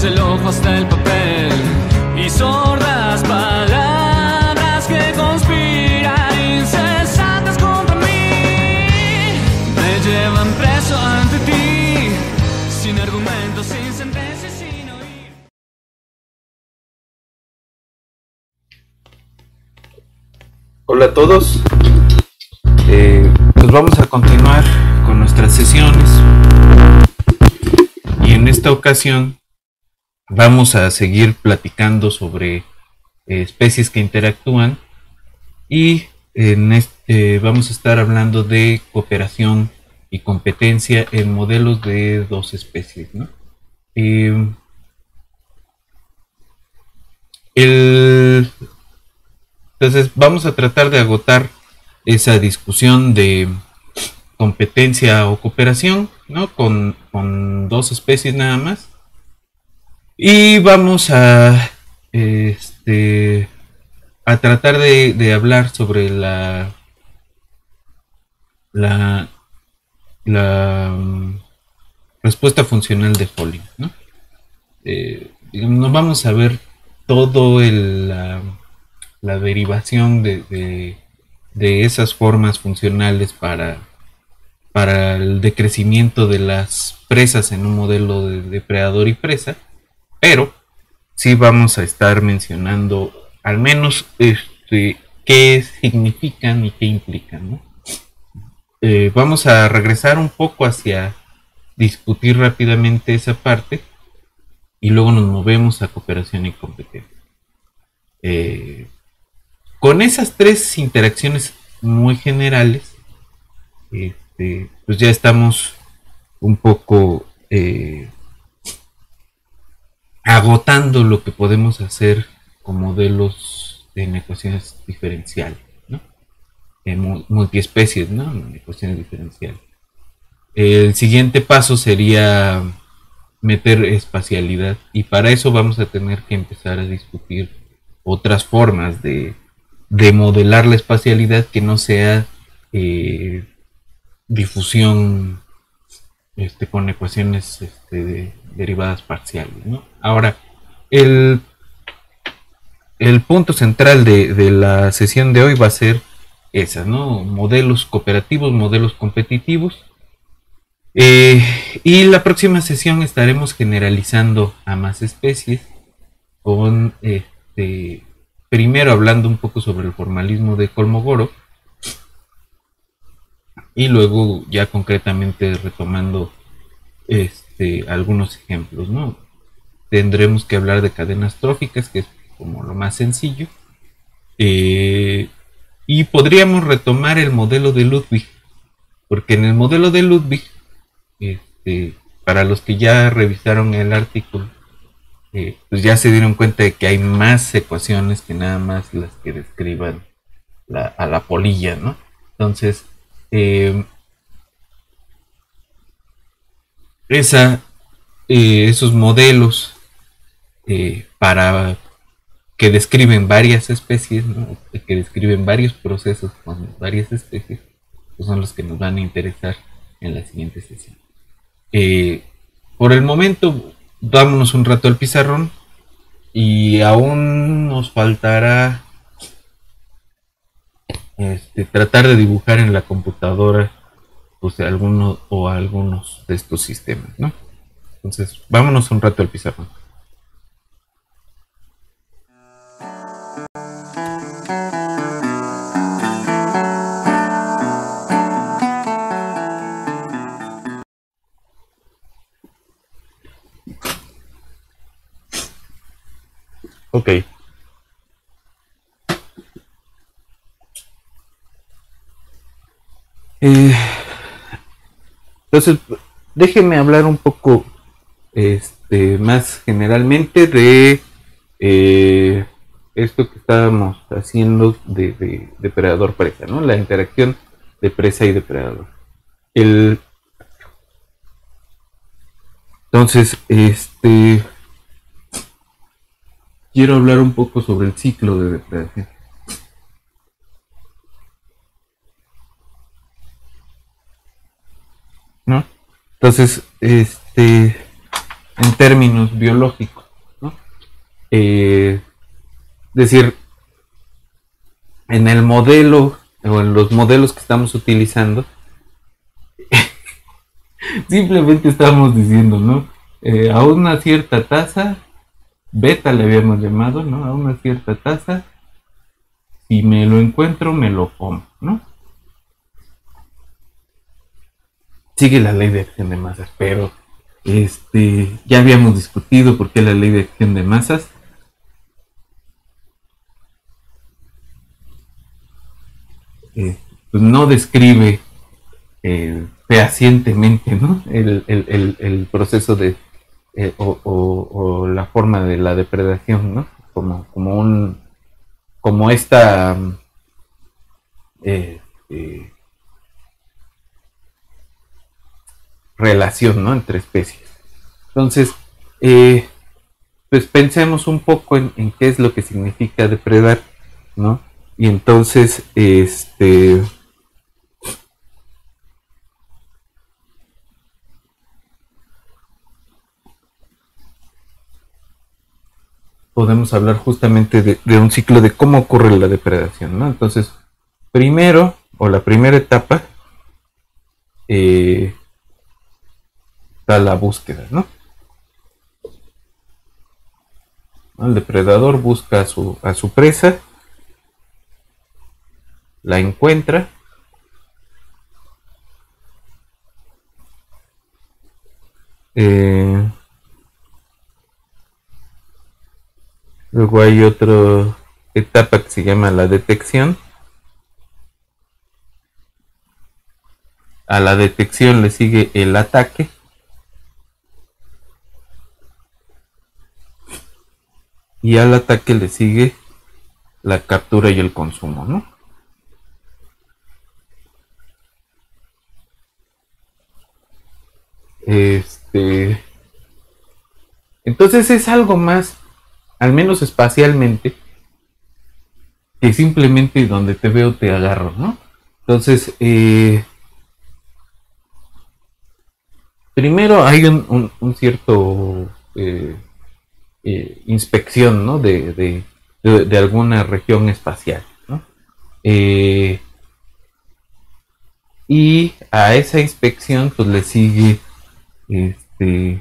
el ojo hasta el papel y sordas palabras que conspiran incesantes contra mí. Me llevan preso ante ti, sin argumentos, sin sentencias, sin oír. Hola a todos, pues vamos a continuar con nuestras sesiones y en esta ocasión vamos a seguir platicando sobre especies que interactúan y vamos a estar hablando de cooperación y competencia en modelos de dos especies, ¿no? Entonces vamos a tratar de agotar esa discusión de competencia o cooperación, ¿no? Con dos especies nada más. Y vamos a tratar de hablar sobre la respuesta funcional de Foley, ¿no? Nos vamos a ver todo la derivación de esas formas funcionales para el decrecimiento de las presas en un modelo de depredador y presa, pero sí vamos a estar mencionando al menos qué significan y qué implican, ¿no? Vamos a regresar un poco hacia discutir rápidamente esa parte y luego nos movemos a cooperación y competencia. Con esas tres interacciones muy generales, pues ya estamos un poco agotando lo que podemos hacer con modelos en ecuaciones diferenciales, ¿no? En multiespecies, ¿no? En ecuaciones diferenciales. El siguiente paso sería meter espacialidad y para eso vamos a tener que empezar a discutir otras formas de modelar la espacialidad que no sea difusión con ecuaciones derivadas parciales, ¿no? Ahora, el punto central de la sesión de hoy va a ser esa, ¿no? Modelos cooperativos, modelos competitivos. Y la próxima sesión estaremos generalizando a más especies con primero hablando un poco sobre el formalismo de Kolmogorov y luego ya concretamente retomando algunos ejemplos, ¿no? Tendremos que hablar de cadenas tróficas, que es como lo más sencillo, y podríamos retomar el modelo de Ludwig, porque en el modelo de Ludwig, para los que ya revisaron el artículo, pues ya se dieron cuenta de que hay más ecuaciones que nada más las que describan a la polilla, ¿no? Entonces, esos modelos para que describen varias especies, ¿no? Que describen varios procesos con varias especies, pues son los que nos van a interesar en la siguiente sesión. Por el momento, vámonos un rato al pizarrón y aún nos faltará tratar de dibujar en la computadora pues algunos de estos sistemas, ¿no? Entonces, vámonos un rato al pizarrón. Ok. Entonces, déjenme hablar un poco más generalmente de esto que estábamos haciendo de depredador-presa, ¿no? La interacción de presa y depredador. Entonces, quiero hablar un poco sobre el ciclo de depredación. ¿No? Entonces, en términos biológicos, ¿no? Es decir, en el modelo o en los modelos que estamos utilizando, simplemente estamos diciendo, ¿no? A una cierta tasa, beta le habíamos llamado, ¿no? A una cierta tasa, si me lo encuentro, me lo como, ¿no? Sigue la ley de acción de masas, pero ya habíamos discutido por qué la ley de acción de masas pues no describe fehacientemente, ¿no? El proceso de o la forma de la depredación, ¿no? Como esta eh, eh, relación, ¿no? Entre especies. Entonces, pues pensemos un poco en qué es lo que significa depredar, ¿no? Y entonces, podemos hablar justamente de un ciclo de cómo ocurre la depredación, ¿no? Entonces, primero, o la primera etapa, está la búsqueda, ¿no? El depredador busca a su presa, la encuentra, eh, luego hay otra etapa que se llama la detección. A la detección le sigue el ataque. Y al ataque le sigue la captura y el consumo, ¿no? Entonces es algo más, al menos espacialmente, que simplemente donde te veo te agarro, ¿no? Entonces, primero hay un cierto inspección, ¿no? De alguna región espacial, ¿no? Y a esa inspección pues le sigue este,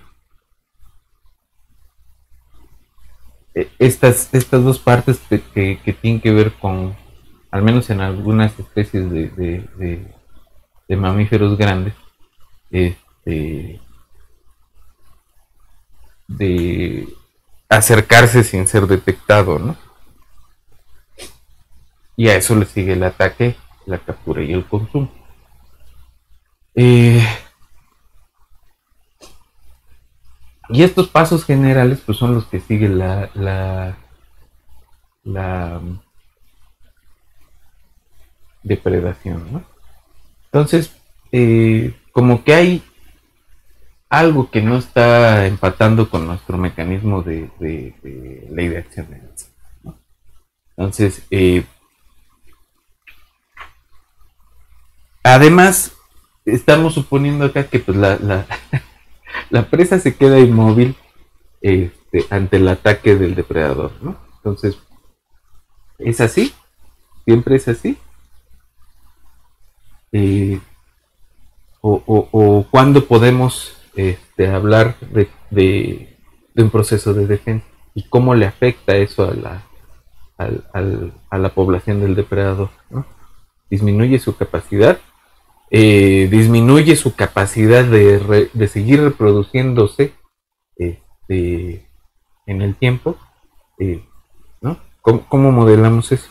estas dos partes que tienen que ver con, al menos en algunas especies de mamíferos grandes, este, de acercarse sin ser detectado, ¿no? Y a eso le sigue el ataque, la captura y el consumo. Eh, y estos pasos generales pues son los que sigue la depredación, ¿no? Entonces, como que hay algo que no está empatando con nuestro mecanismo de ley de acción, ¿no? Entonces, además, estamos suponiendo acá que pues la presa se queda inmóvil ante el ataque del depredador, ¿no? Entonces, ¿es así? ¿Siempre es así? Eh, o cuándo podemos hablar de un proceso de defensa y cómo le afecta eso a la población del depredador, ¿no? Disminuye su capacidad, disminuye su capacidad de seguir reproduciéndose en el tiempo, ¿no? ¿Cómo modelamos eso?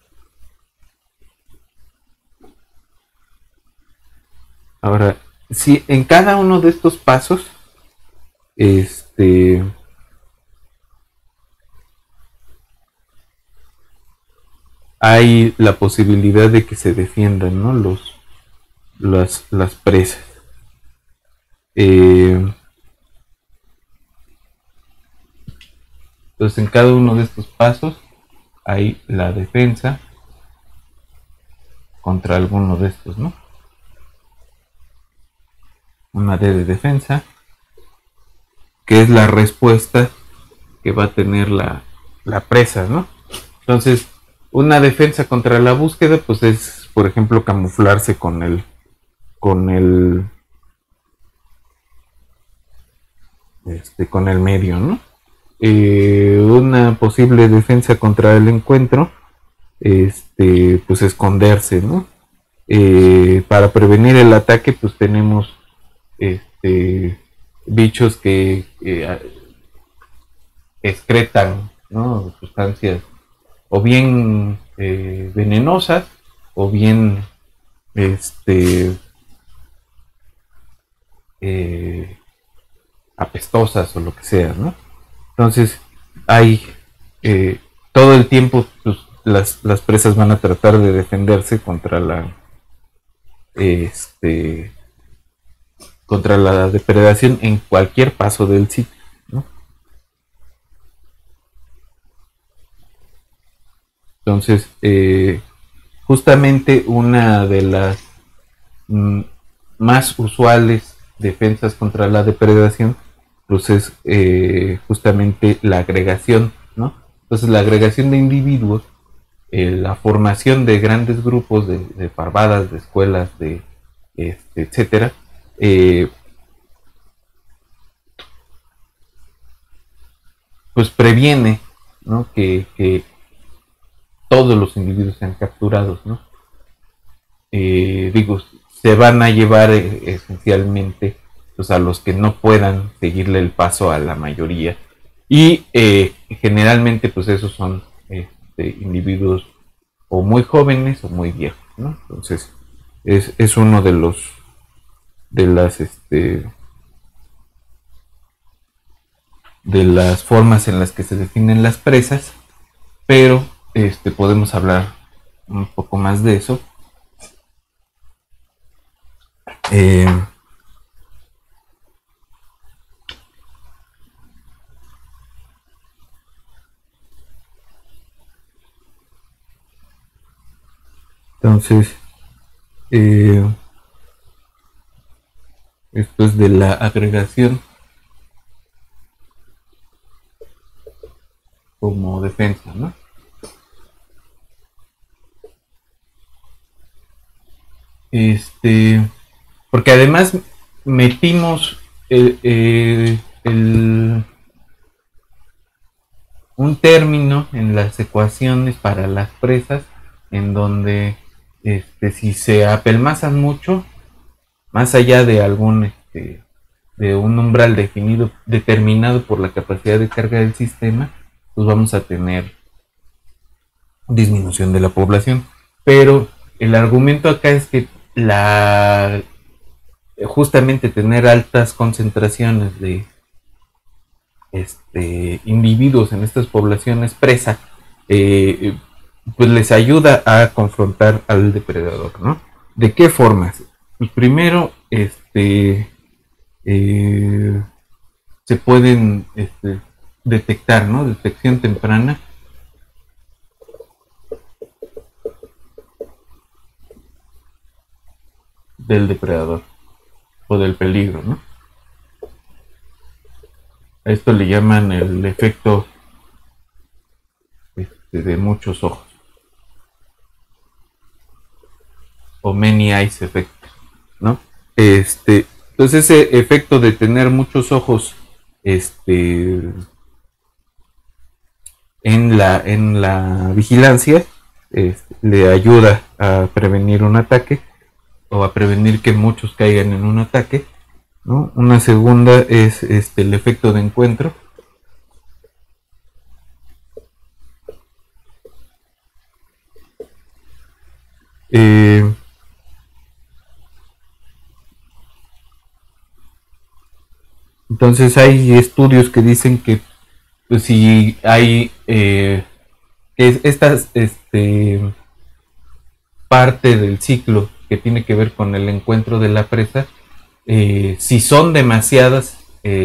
Ahora, si en cada uno de estos pasos, hay la posibilidad de que se defiendan, ¿no? Las presas. Entonces, en cada uno de estos pasos hay la defensa contra alguno de estos, ¿no? Una D de defensa, que es la respuesta que va a tener la presa, ¿no? Entonces, una defensa contra la búsqueda, pues es, por ejemplo, camuflarse con el, con el medio, ¿no? Una posible defensa contra el encuentro, pues esconderse, ¿no? Para prevenir el ataque, pues tenemos bichos que excretan, ¿no? Sustancias o bien venenosas o bien eh, apestosas o lo que sea, ¿no? Entonces hay todo el tiempo pues, las presas van a tratar de defenderse contra la depredación en cualquier paso del ciclo, ¿no? Entonces, justamente una de las más usuales defensas contra la depredación pues es justamente la agregación, ¿no? Entonces la agregación de individuos, la formación de grandes grupos de parvadas, de escuelas, de etcétera, pues previene, ¿no? que todos los individuos sean capturados, ¿no? Digo, se van a llevar esencialmente pues, a los que no puedan seguirle el paso a la mayoría. Y generalmente, pues esos son individuos o muy jóvenes o muy viejos, ¿no? Entonces, es uno de los de las de las formas en las que se definen las presas, pero podemos hablar un poco más de eso. Entonces, esto es de la agregación como defensa, ¿no? Porque además metimos un término en las ecuaciones para las presas en donde si se apelmazan mucho, más allá de algún de un umbral determinado por la capacidad de carga del sistema, pues vamos a tener disminución de la población. Pero el argumento acá es que justamente tener altas concentraciones de individuos en estas poblaciones presa, pues les ayuda a confrontar al depredador, ¿no? ¿De qué formas? Pues primero, se pueden detectar, ¿no? Detección temprana. Del depredador o del peligro, ¿no? A esto le llaman el efecto de muchos ojos o many eyes effect, ¿no? Entonces ese efecto de tener muchos ojos en la vigilancia le ayuda a prevenir un ataque o a prevenir que muchos caigan en un ataque, ¿no? Una segunda es el efecto de encuentro. Entonces hay estudios que dicen que pues, si hay estas parte del ciclo que tiene que ver con el encuentro de la presa, si son demasiadas,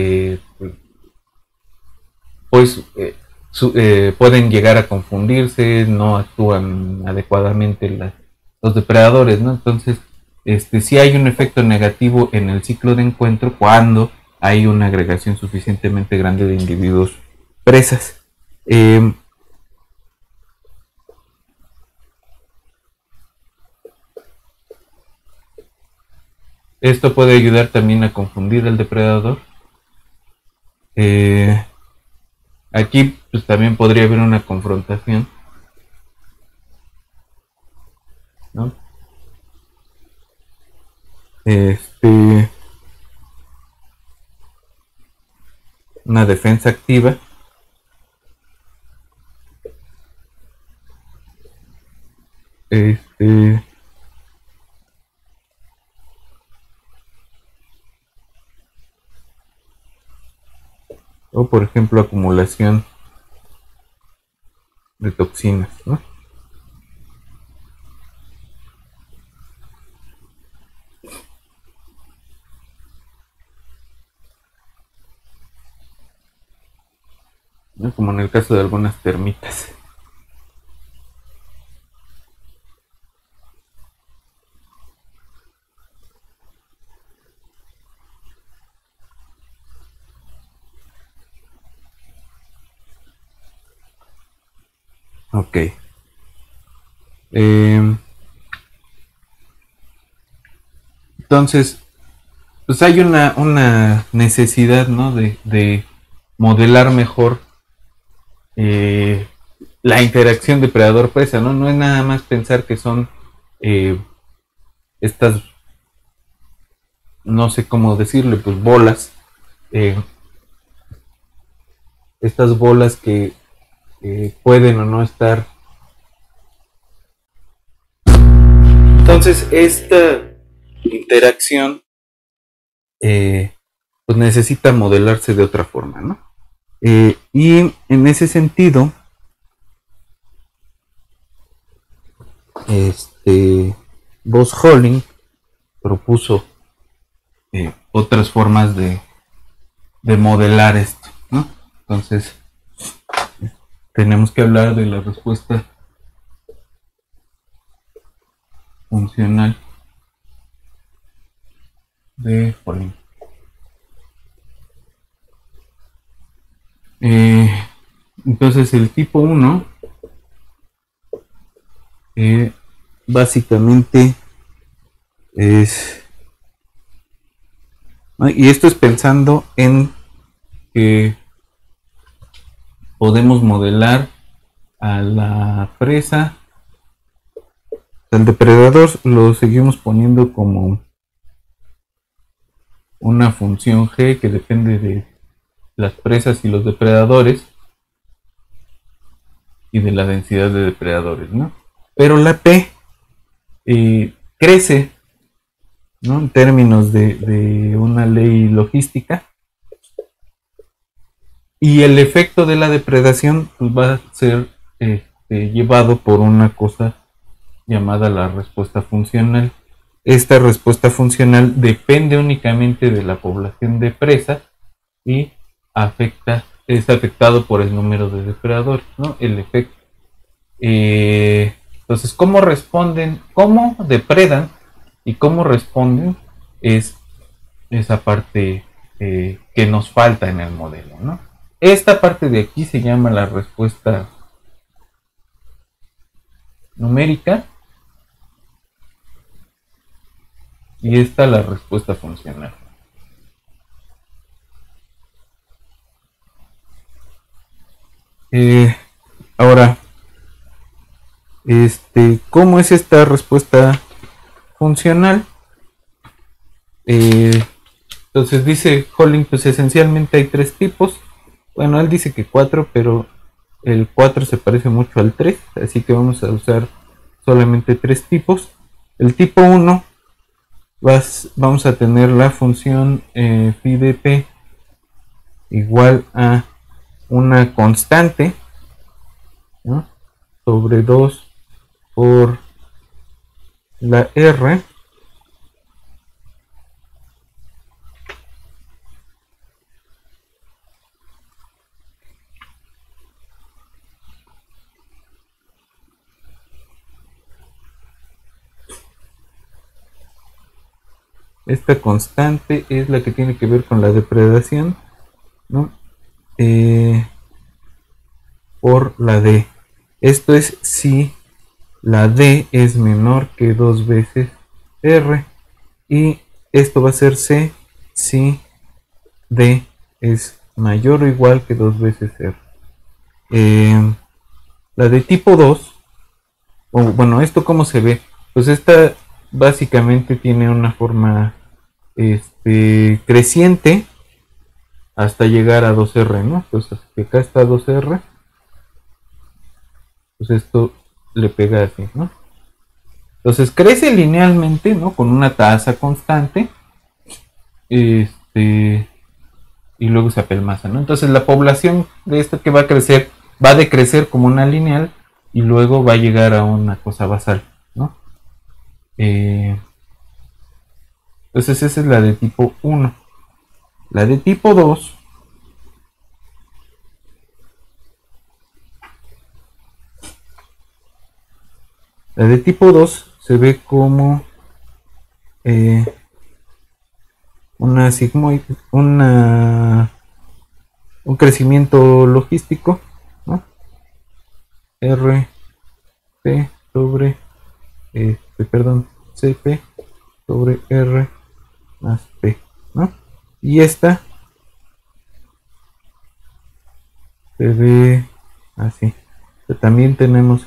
pues pueden llegar a confundirse, no actúan adecuadamente los depredadores, ¿no? Entonces, sí hay un efecto negativo en el ciclo de encuentro cuando hay una agregación suficientemente grande de individuos presas. Esto puede ayudar también a confundir al depredador. Aquí pues también podría haber una confrontación, ¿no? Una defensa activa. O por ejemplo acumulación de toxinas, ¿no? ¿No? Como en el caso de algunas termitas. Ok. Entonces, pues hay una necesidad, ¿no? De modelar mejor eh, la interacción depredador-presa, ¿no? No es nada más pensar que son eh, estas, no sé cómo decirle, pues bolas, eh, estas bolas que pueden o no estar. Entonces, esta interacción pues necesita modelarse de otra forma, ¿no? Y en ese sentido, Bose-Holling propuso otras formas de modelar esto, ¿no? Entonces, tenemos que hablar de la respuesta funcional de Holling. Entonces, el tipo 1 básicamente es, ¿no? Y esto es pensando en que podemos modelar a la presa, al depredador lo seguimos poniendo como una función G que depende de las presas y los depredadores y de la densidad de depredadores, ¿no? Pero la P crece, ¿no? En términos de una ley logística, y el efecto de la depredación pues, va a ser llevado por una cosa llamada la respuesta funcional. Esta respuesta funcional depende únicamente de la población de presa y es afectado por el número de depredadores, ¿no? El efecto. Entonces, ¿cómo responden? ¿Cómo depredan y cómo responden? Es esa parte que nos falta en el modelo, ¿no? Esta parte de aquí se llama la respuesta numérica y esta la respuesta funcional. Ahora, ¿cómo es esta respuesta funcional? Entonces dice Holling, pues esencialmente hay tres tipos. Bueno, él dice que 4, pero el 4 se parece mucho al 3, así que vamos a usar solamente 3 tipos. El tipo 1 vamos a tener la función phi de p igual a una constante, ¿no? Sobre 2 por la r Esta constante es la que tiene que ver con la depredación, ¿no? Por la D. Esto es si la D es menor que 2 veces R. Y esto va a ser C si D es mayor o igual que 2 veces R. La de tipo 2, o bueno, ¿esto cómo se ve? Pues esta básicamente tiene una forma creciente hasta llegar a 2R, ¿no? Entonces, que acá está 2R, pues esto le pega así, ¿no? Entonces crece linealmente, ¿no? Con una tasa constante, y luego se apelmaza, ¿no? Entonces la población de esto que va a crecer, va a decrecer como una lineal y luego va a llegar a una cosa basal, ¿no? Entonces esa es la de tipo 1. La de tipo 2 se ve como una sigmoide, un crecimiento logístico, ¿no? R P sobre CP sobre R más P, ¿no? Y esta se ve así. Pero también tenemos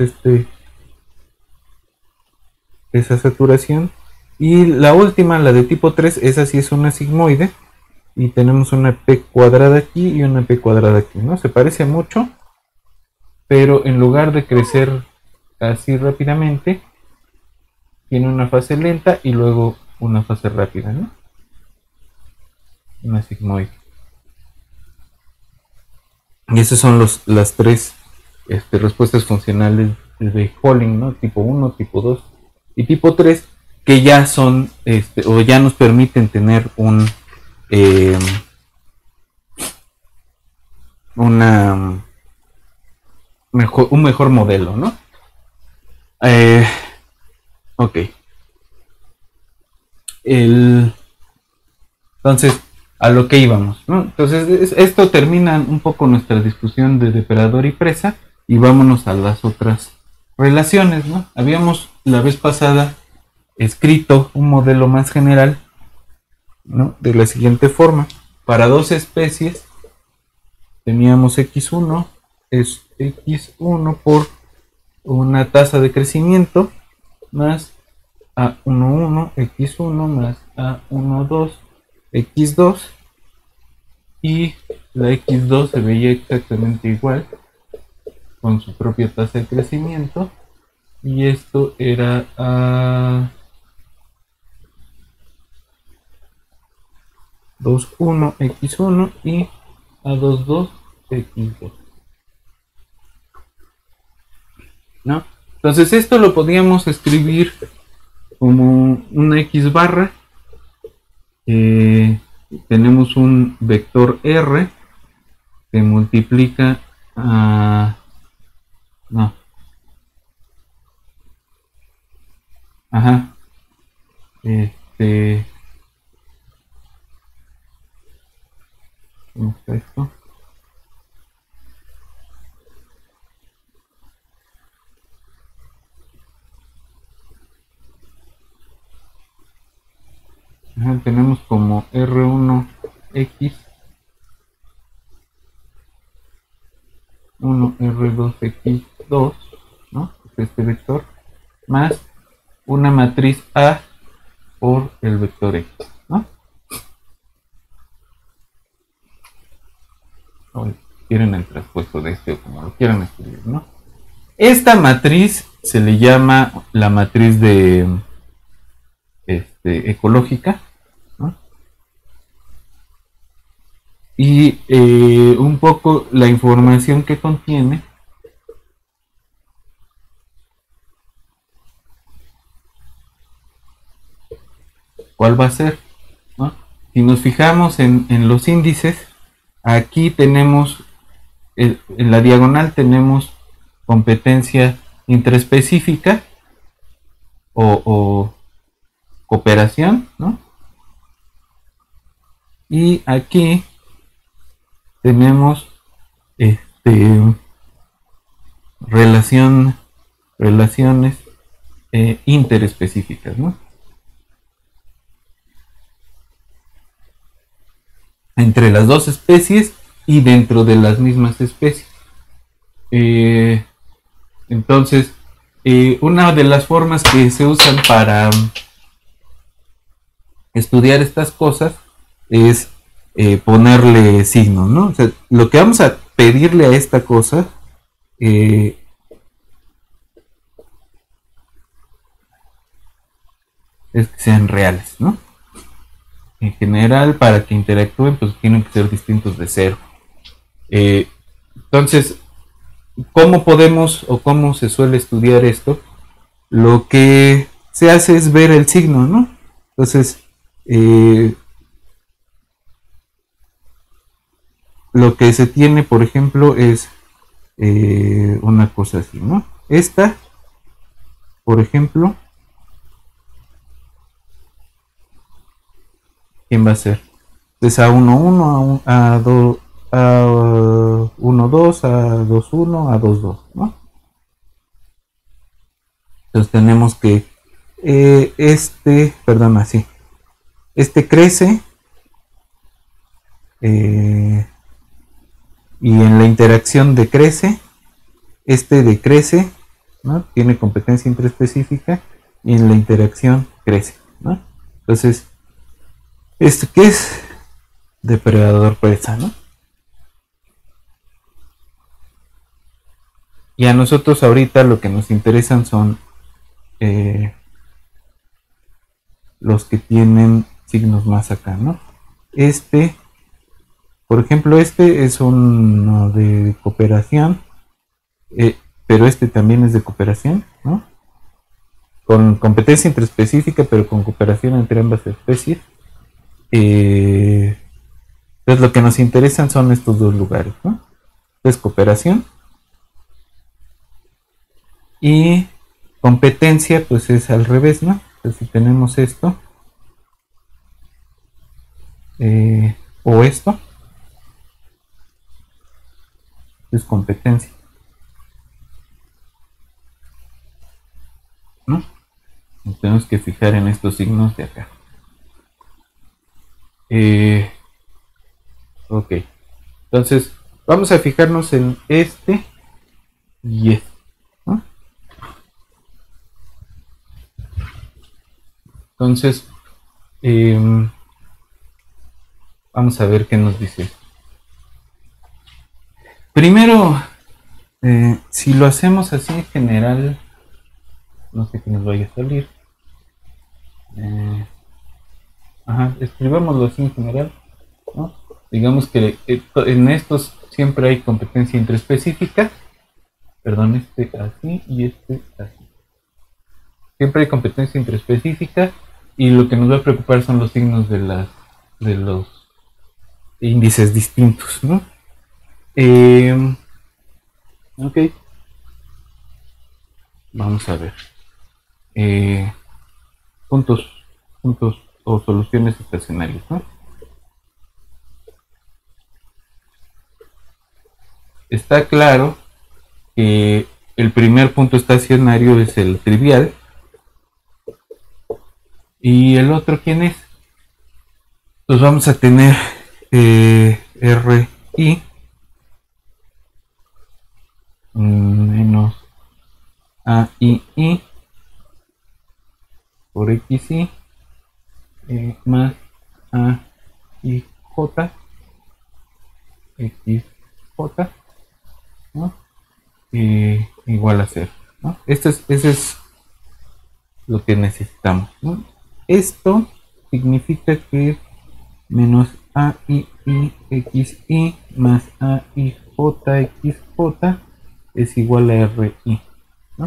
esa saturación. Y la última, la de tipo 3, esa sí es una sigmoide. Y tenemos una P cuadrada aquí y una P cuadrada aquí, ¿no? Se parece mucho, pero en lugar de crecer así rápidamente, tiene una fase lenta y luego una fase rápida, ¿no? Una sigmoide. Y esas son las tres respuestas funcionales de Holling, ¿no? Tipo 1, tipo 2 y tipo 3, que ya son, o ya nos permiten tener un mejor modelo, ¿no? Ok. Entonces, a lo que íbamos, ¿no? Entonces, esto termina un poco nuestra discusión de depredador y presa y vámonos a las otras relaciones, ¿no? Habíamos la vez pasada escrito un modelo más general, ¿no? De la siguiente forma. Para dos especies teníamos x1 es x1 por una tasa de crecimiento más a11 x1 más a12 x2, y la x2 se veía exactamente igual con su propia tasa de crecimiento, y esto era a21 x1 y a22 x2, ¿no? Entonces esto lo podíamos escribir como una x barra. Tenemos un vector R que multiplica a... no. Ajá. ¿Cómo está esto? Ajá, tenemos como R1X 1R2X2, ¿no? Este vector, más una matriz A por el vector X, ¿no? O quieren el traspuesto de este o como lo quieran escribir, ¿no? Esta matriz se le llama la matriz de ecológica, ¿no? Y un poco la información que contiene cuál va a ser, ¿no? Si nos fijamos en los índices, aquí tenemos en la diagonal tenemos competencia intraespecífica o cooperación, ¿no? Y aquí tenemos relaciones interespecíficas, ¿no? Entre las dos especies y dentro de las mismas especies. Entonces, una de las formas que se usan para estudiar estas cosas es ponerle signos, ¿no? O sea, lo que vamos a pedirle a esta cosa es que sean reales, ¿no? En general, para que interactúen, pues tienen que ser distintos de cero. Entonces, ¿cómo podemos o cómo se suele estudiar esto? Lo que se hace es ver el signo, ¿no? Entonces, lo que se tiene, por ejemplo, es una cosa así, ¿no? Esta, por ejemplo, ¿quién va a ser? Entonces A11, A2, A12, A21, A22, ¿no? Entonces tenemos que perdón, así. Este crece y en la interacción decrece, decrece, ¿no? Tiene competencia interespecífica y en la interacción crece, ¿no? Entonces, ¿esto qué es? Depredador presa, ¿no? Y a nosotros ahorita lo que nos interesan son los que tienen signos más acá, ¿no? Por ejemplo, es uno de cooperación, pero también es de cooperación, ¿no? Con competencia interespecífica, pero con cooperación entre ambas especies. Entonces lo que nos interesan son estos dos lugares, ¿no? Entonces cooperación y competencia, pues es al revés, ¿no? Entonces si tenemos esto o esto, es competencia, ¿no? Nos tenemos que fijar en estos signos de acá. Ok, entonces vamos a fijarnos en este y este, ¿no? Entonces vamos a ver qué nos dice. Primero, si lo hacemos así en general, no sé qué nos vaya a salir. Escribámoslo así en general, ¿no? Digamos que en estos siempre hay competencia interespecífica. Perdón, así y así. Siempre hay competencia interespecífica y lo que nos va a preocupar son los signos de los índices distintos, ¿no? Ok. Vamos a ver. Puntos o soluciones estacionarias, ¿no? Está claro que el primer punto estacionario es el trivial. ¿Y el otro quién es? Pues vamos a tener RI menos AII por XI más AIJ XJ, ¿no? Igual a 0, ¿no? Ese es lo que necesitamos, ¿no? Esto significa que menos AIIXI más AIJXJ es igual a RI, ¿no?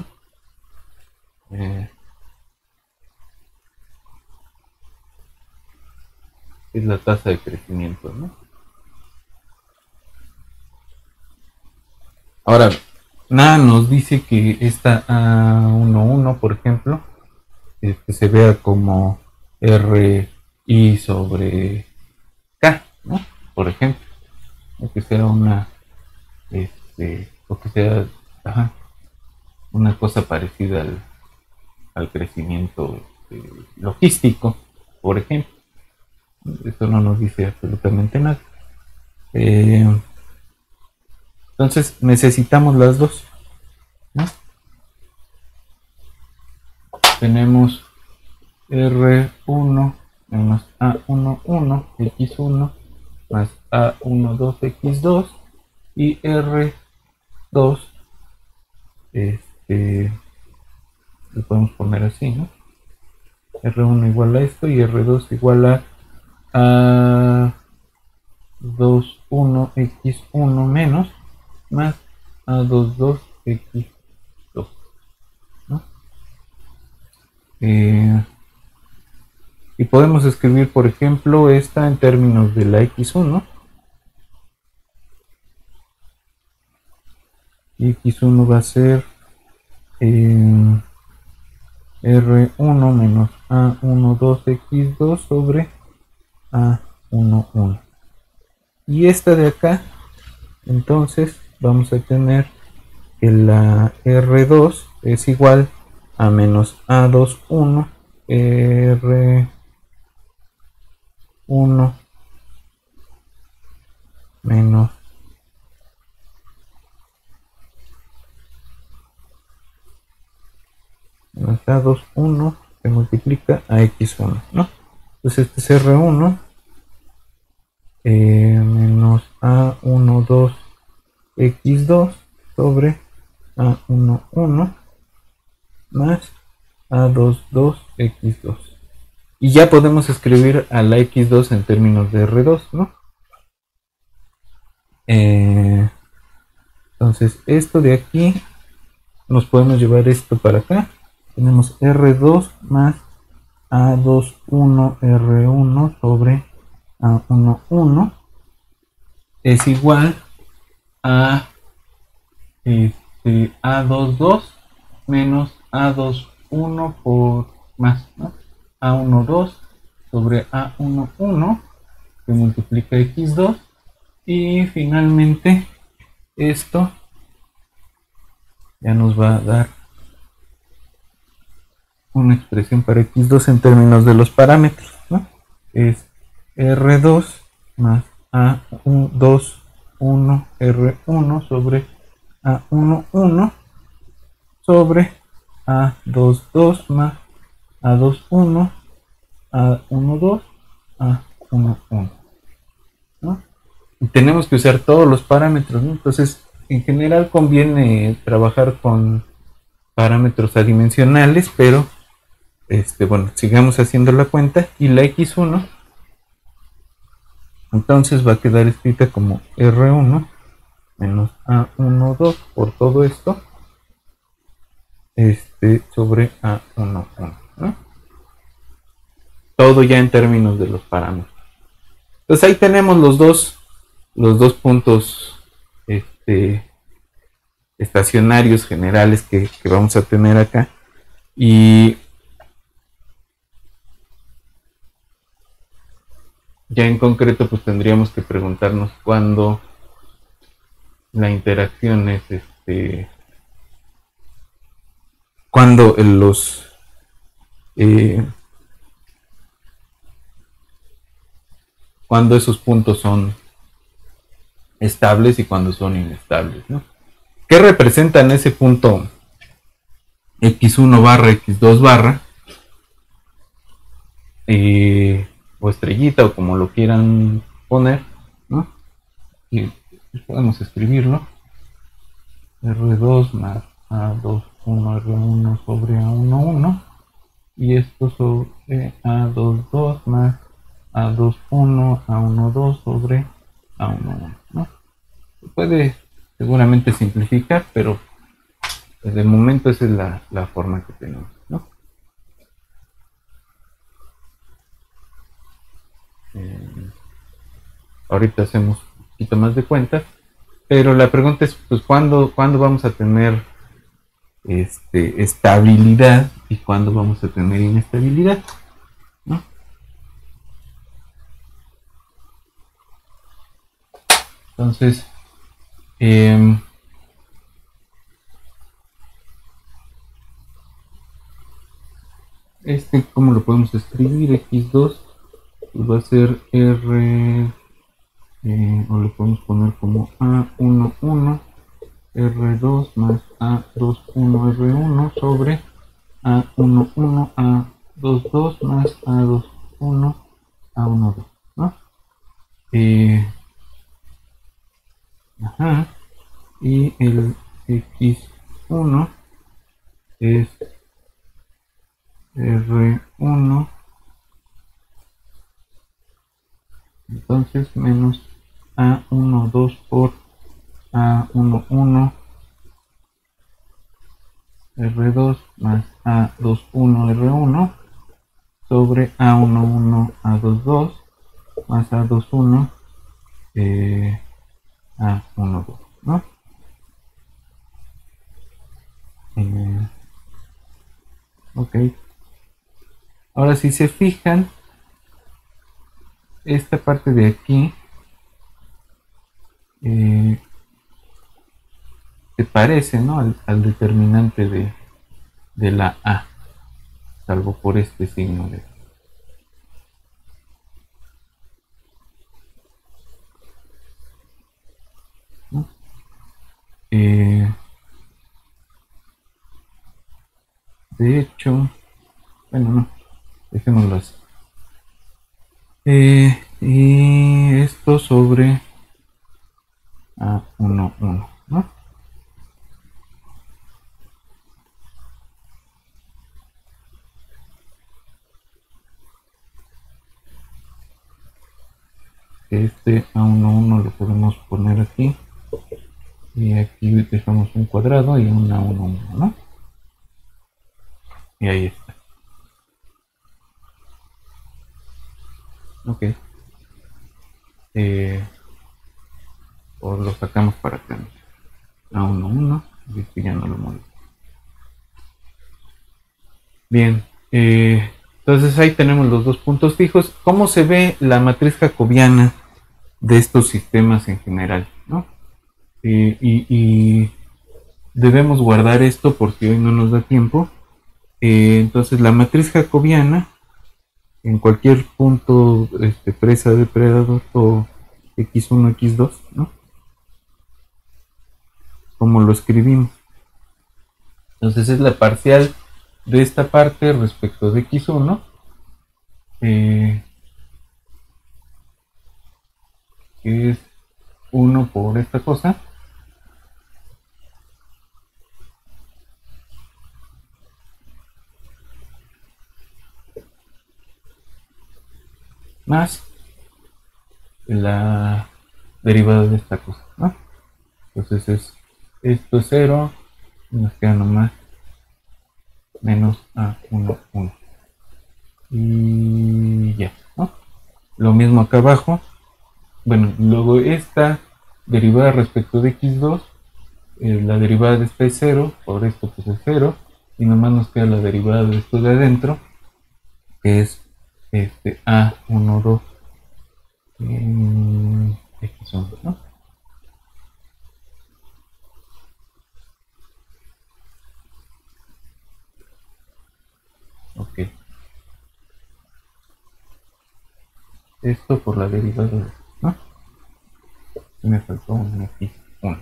Es la tasa de crecimiento, ¿no? Ahora, nada nos dice que esta A11, por ejemplo, se vea como RI sobre K, ¿no? Por ejemplo, o que sea o que sea, ajá, una cosa parecida al crecimiento logístico, por ejemplo. Eso no nos dice absolutamente nada. Entonces necesitamos las dos, ¿no? Tenemos R1 menos A11 X1 más A12 X2 y R2, lo podemos poner así, ¿no? R1 igual a esto y R2 igual a 21 X1 menos más A22 X2, ¿no? Y podemos escribir, por ejemplo, esta en términos de la X1. Y X1 va a ser R1 menos A12 X2 sobre A11. Y esta de acá, entonces vamos a tener que la R2 es igual a menos A21 R1 menos A21 se multiplica a X1, ¿no? Entonces este es R1 menos A12 X2 sobre A11 más A22 X2. Y ya podemos escribir a la X2 en términos de R2, ¿no? Entonces esto de aquí nos podemos llevar esto para acá. Tenemos R2 más A21 R1 sobre A11 es igual a A22 menos A21 por más, ¿no? A12 sobre A11 que multiplica X2 y finalmente esto ya nos va a dar una expresión para X2 en términos de los parámetros, ¿no? Es R2 más A21 R1 sobre A11 sobre A22 más A21 A12 A11, ¿no? Y tenemos que usar todos los parámetros, ¿no? Entonces, en general conviene trabajar con parámetros adimensionales, pero bueno, sigamos haciendo la cuenta. Y la X1 entonces va a quedar escrita como R1 menos A12 por todo esto sobre A11, ¿no? Todo ya en términos de los parámetros. Entonces ahí tenemos los dos puntos estacionarios generales que vamos a tener acá. Y ya en concreto pues tendríamos que preguntarnos cuándo la interacción es cuando cuando esos puntos son estables y cuando son inestables, ¿no? ¿Qué representan ese punto X1 barra X2 barra? O estrellita o como lo quieran poner, ¿no? Y podemos escribirlo R2 más A21 R1 sobre A11 y esto sobre A22 más A21 A12 sobre A11, ¿no? Se puede seguramente simplificar, pero de momento esa es la forma que tenemos, ¿no? Ahorita hacemos un poquito más de cuentas, pero la pregunta es pues ¿cuándo vamos a tener estabilidad y cuándo vamos a tener inestabilidad, ¿no? Entonces, ¿cómo lo podemos escribir? X2 pues va a ser R, o le podemos poner como A11 R2 más A21 R1 sobre A11 A22 más A21 A12, ¿no? Ajá. Y el X1 es R1, entonces menos A12 por A11 R2 más A21 R1 sobre A11 A22 más A21 A12, ¿no? Ok. Ahora si se fijan, esta parte de aquí se parece, ¿no? al determinante de la A, salvo por este signo de... ¿no? De hecho, bueno, no, dejémoslo así. Y esto sobre A11, ¿no? Este A11 lo podemos poner aquí. Y aquí dejamos un cuadrado y un A11, ¿no? Y ahí está. Ok. O lo sacamos para acá. A11, y este ya no lo modifico. Bien. Entonces ahí tenemos los dos puntos fijos. ¿Cómo se ve la matriz jacobiana de estos sistemas en general, ¿no? Y debemos guardar esto porque hoy no nos da tiempo. Entonces la matriz jacobiana en cualquier punto presa depredador o x1 x2, ¿no? Como lo escribimos. Entonces es la parcial de esta parte respecto de x1, que es 1 por esta cosa, más la derivada de esta cosa, ¿no? Entonces esto es 0, nos queda nomás menos A1, 1. Y ya, ¿no? Lo mismo acá abajo. Bueno, luego esta derivada respecto de x2, la derivada de esta es 0, por esto pues es 0, y nomás nos queda la derivada de esto de adentro, que es A1, 2, x1, ¿no? Ok. Esto por la derivada de esto, ¿no? Me faltó un x1.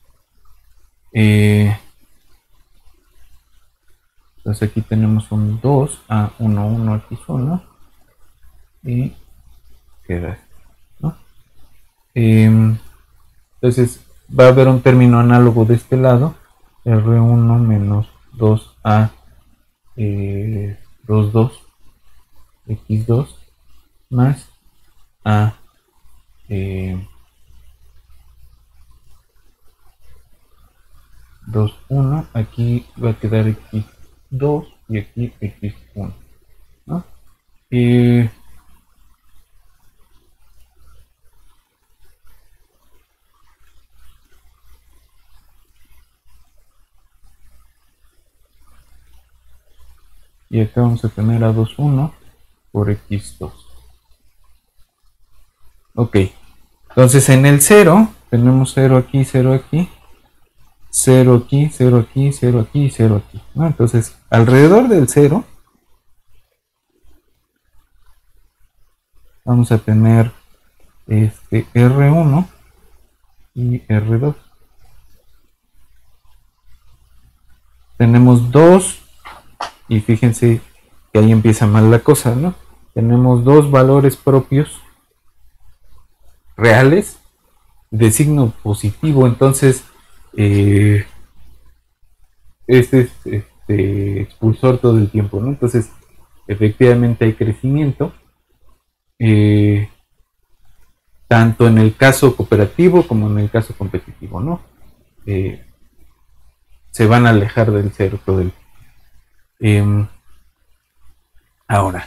Entonces aquí tenemos un 2 a 1, 1 x1 y queda esto, ¿no? Entonces va a haber un término análogo de este lado, R1 menos 2A 22 x2 más A 2, 1, aquí va a quedar x2 y aquí x1, ¿no? Y acá vamos a tener a 2, 1 por x2. Ok, entonces en el 0 tenemos 0 aquí, 0 aquí, 0 aquí, 0 aquí, 0 aquí y 0 aquí, ¿no? Entonces, alrededor del 0 vamos a tener R1 y R2. Tenemos 2 y fíjense que ahí empieza mal la cosa, ¿no? Tenemos dos valores propios reales de signo positivo, entonces este es expulsor todo el tiempo, ¿no? Entonces efectivamente hay crecimiento, tanto en el caso cooperativo como en el caso competitivo, ¿no? Se van a alejar del cero todo el tiempo. Ahora,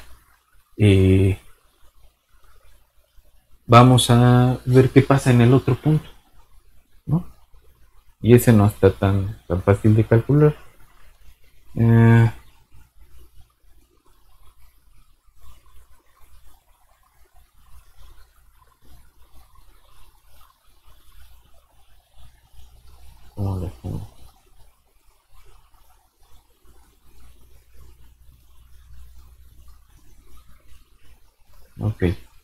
vamos a ver qué pasa en el otro punto, ¿no? Y ese no está tan fácil de calcular. ¿Cómo le pongo? Ok.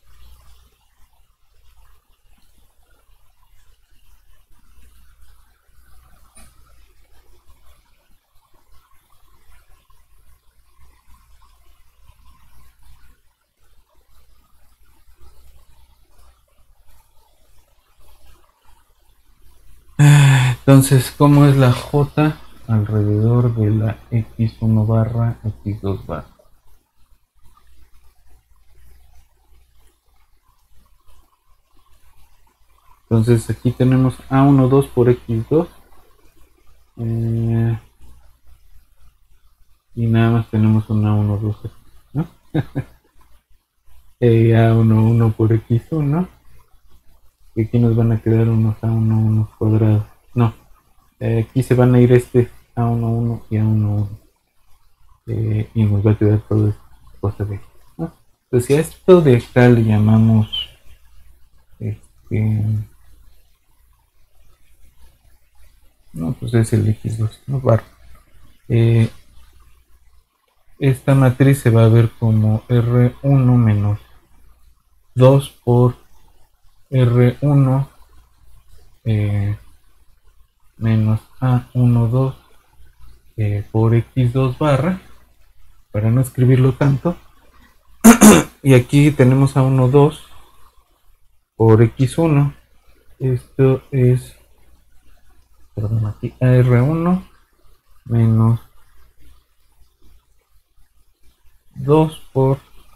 Entonces, ¿cómo es la J alrededor de la X1 barra X2 barra? Entonces aquí tenemos A12 por X2 y nada más tenemos un A12, ¿no? A11 por X1, y aquí nos van a quedar unos A11 cuadrados. No, aquí se van a ir A11 y A11, y nos va a quedar todo esto, cosa de, ¿no? Entonces si a esto de acá le llamamos no, pues es el X2, ¿no? Barra. Esta matriz se va a ver como R1 menos 2 por R1 menos A12 por X2 barra, para no escribirlo tanto. Y aquí tenemos A12 por X1. Esto es, perdón, aquí AR1 menos 2 por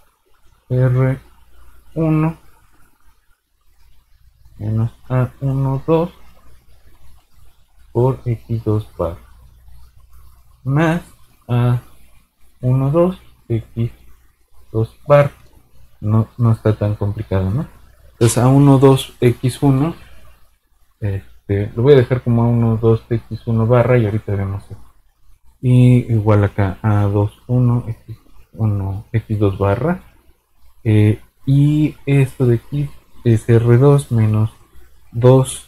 R1 menos A12 por X2 bar más A12 X2 bar. No está tan complicado, ¿no? Entonces A12 X1 lo voy a dejar como A12 X1 barra y ahorita vemos esto. Y igual acá A21 X1 X2 barra, y esto de aquí es R2 menos 2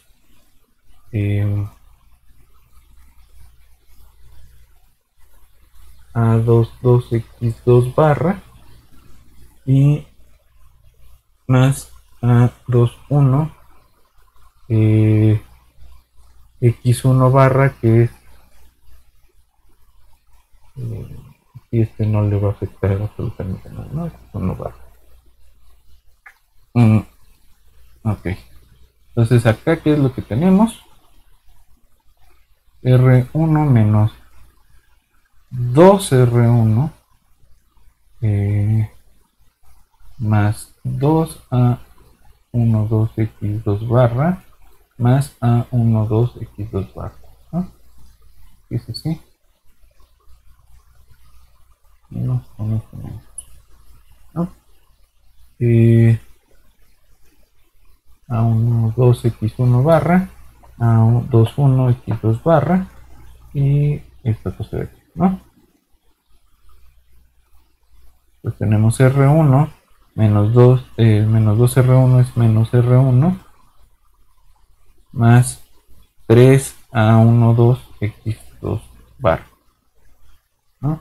A22 X2 barra y más A21 X1 barra, que es y no le va a afectar absolutamente nada, ¿no? X1 barra. Ok, entonces acá, ¿qué es lo que tenemos? R1 menos 2R1 más 2A12X2 barra más A12X2 barra, ¿no? Es así. No, ¿no? A12X1 barra, A21X2 barra y esta cosa de aquí, ¿no? Pues tenemos R1 menos 2, menos 2R1 es menos R1 más 3A12X2 barra, ¿no?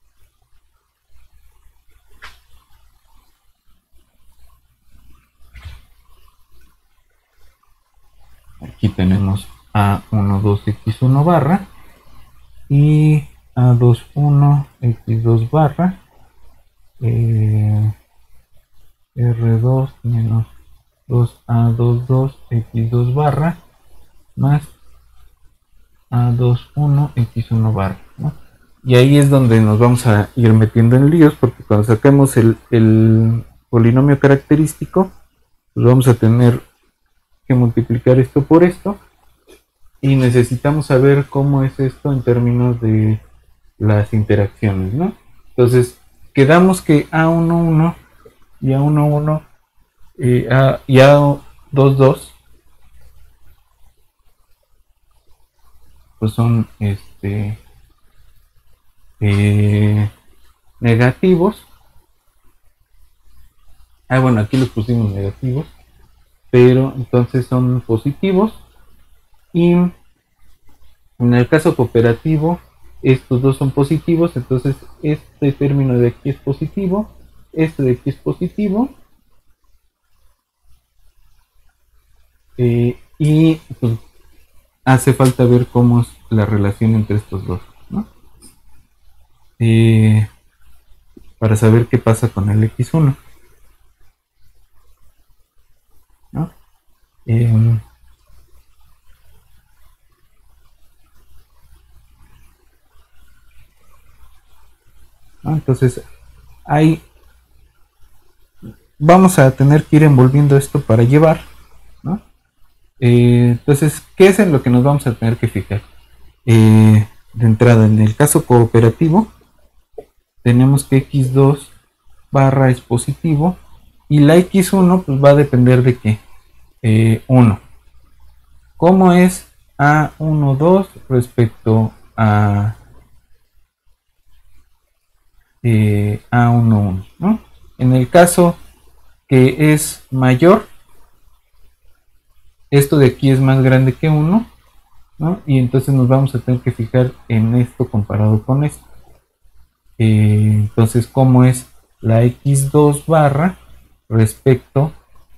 Aquí tenemos A12X1 barra y A21X2 barra, R2 menos 2A22X2 barra más A21X1 barra, ¿no? Y ahí es donde nos vamos a ir metiendo en líos, porque cuando saquemos el polinomio característico, pues vamos a tener que multiplicar esto por esto, y necesitamos saber cómo es esto en términos de las interacciones, ¿no? Entonces, quedamos que A11 y A11 y A22 pues son negativos. Bueno, aquí los pusimos negativos, pero entonces son positivos. Y en el caso cooperativo, estos dos son positivos, entonces este término de aquí es positivo, este de aquí es positivo, y pues hace falta ver cómo es la relación entre estos dos, ¿no? Para saber qué pasa con el X1, ¿no? Entonces ahí vamos a tener que ir envolviendo esto para llevar, ¿no? Entonces, ¿qué es en lo que nos vamos a tener que fijar? De entrada, en el caso cooperativo, tenemos que X2 barra es positivo y la X1 pues va a depender de qué, 1. ¿Cómo es A12 respecto a A11, ¿no? En el caso que es mayor, esto de aquí es más grande que 1, ¿no? Y entonces nos vamos a tener que fijar en esto comparado con esto. Entonces, ¿cómo es la X2 barra respecto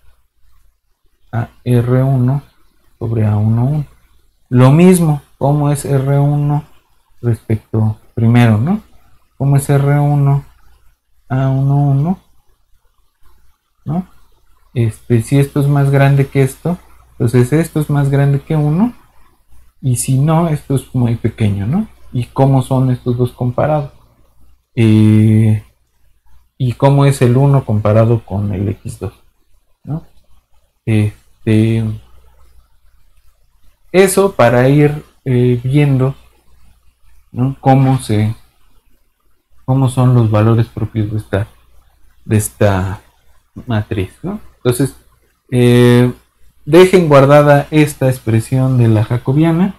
a R1 sobre A11? Lo mismo, ¿cómo es R1 respecto primero, ¿no? ¿Cómo es R1 A11, ¿no? Si esto es más grande que esto, entonces esto es más grande que 1, y si no, esto es muy pequeño, ¿no? ¿Y cómo son estos dos comparados? Y cómo es el 1 comparado con el X2, ¿no? Eso para ir viendo, ¿no? cómo son los valores propios de esta matriz, ¿no? Entonces, dejen guardada esta expresión de la jacobiana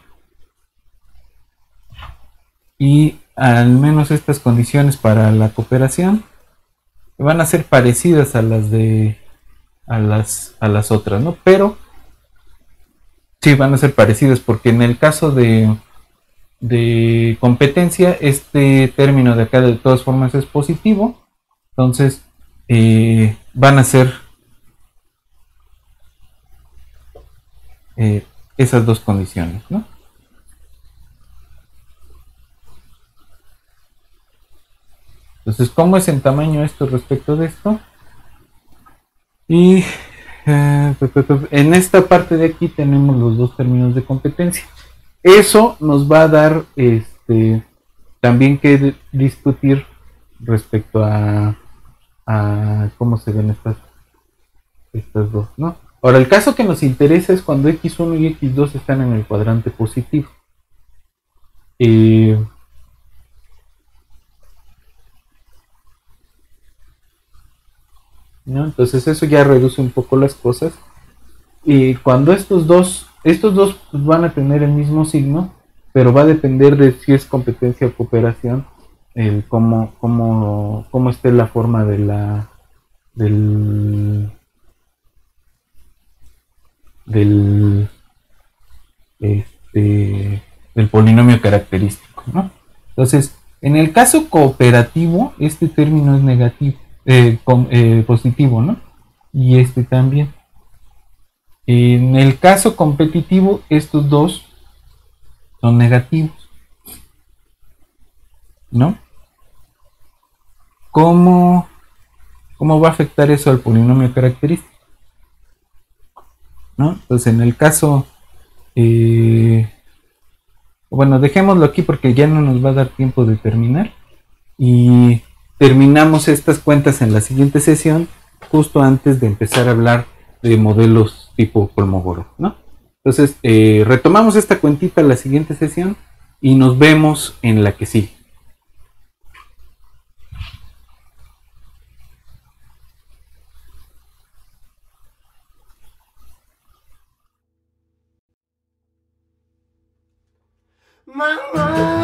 y al menos estas condiciones para la cooperación van a ser parecidas a las de a las otras, ¿no? Pero sí van a ser parecidas, porque en el caso de competencia, este término de acá de todas formas es positivo, entonces van a ser esas dos condiciones, ¿no? Entonces, ¿cómo es en tamaño esto respecto de esto? Y en esta parte de aquí tenemos los dos términos de competencia. Eso nos va a dar también que discutir respecto a cómo se ven estas dos, ¿no? Ahora, el caso que nos interesa es cuando X1 y X2 están en el cuadrante positivo. ¿No? Entonces eso ya reduce un poco las cosas. Y cuando estos dos pues, van a tener el mismo signo, pero va a depender de si es competencia o cooperación, el cómo esté la forma de del del polinomio característico, ¿no? Entonces, en el caso cooperativo, este término es negativo, positivo, ¿no? Y este también. En el caso competitivo, estos dos son negativos, ¿no? ¿Cómo, cómo va a afectar eso al polinomio característico? ¿No? Entonces, en el caso, eh, bueno, dejémoslo aquí porque ya no nos va a dar tiempo de terminar. Y terminamos estas cuentas en la siguiente sesión, justo antes de empezar a hablar de modelos tipo Kolmogorov, ¿no? Entonces, retomamos esta cuentita en la siguiente sesión y nos vemos en la que sigue. Mamá.